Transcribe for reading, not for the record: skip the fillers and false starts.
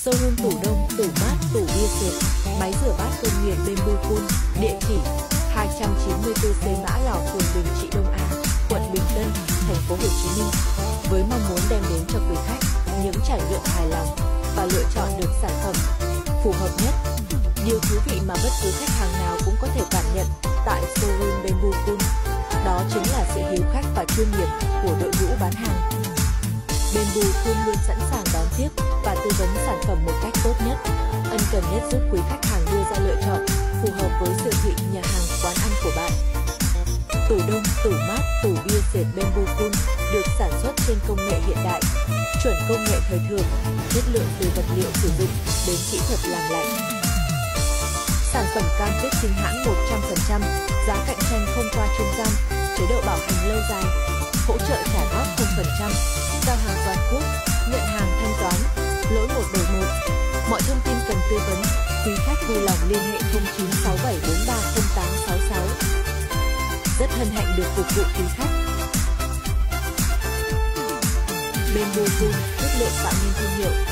Showroom tủ đông, tủ mát, tủ bia sệt, máy rửa bát công nghiệp Bamboo Cool, địa chỉ 294C Mã Lò, phường Bình Trị Đông A, quận Bình Tân, thành phố Hồ Chí Minh, với mong muốn đem đến cho quý khách những trải nghiệm hài lòng và lựa chọn được sản phẩm phù hợp nhất. Điều thú vị mà bất cứ khách hàng nào cũng có thể cảm nhận tại showroom Bamboo Cool, đó chính là sự hiếu khách và chuyên nghiệp của đội ngũ bán hàng. Bamboo Cool luôn sẵn sàng đón tiếp và tư vấn sản phẩm một cách tốt nhất, ân cần nhất giúp quý khách hàng đưa ra lựa chọn phù hợp với siêu thị, nhà hàng, quán ăn của bạn. Tủ đông, tủ mát, tủ bia sệt Bamboo Cool được sản xuất trên công nghệ hiện đại, chuẩn công nghệ thời thượng, chất lượng từ vật liệu sử dụng đến kỹ thuật làm lạnh. Sản phẩm cam kết chính hãng 100%, giá cạnh tranh không qua trung gian, chế độ bảo hành lâu dài, hỗ trợ trả góp 0%, giao hàng toàn quốc, nhận hàng thanh toán, lỗi 171. Mọi thông tin cần tư vấn, quý khách vui lòng liên hệ 0967430866. Rất hân hạnh được phục vụ quý khách. Bamboo Cool, chất lượng tạo nên thương hiệu.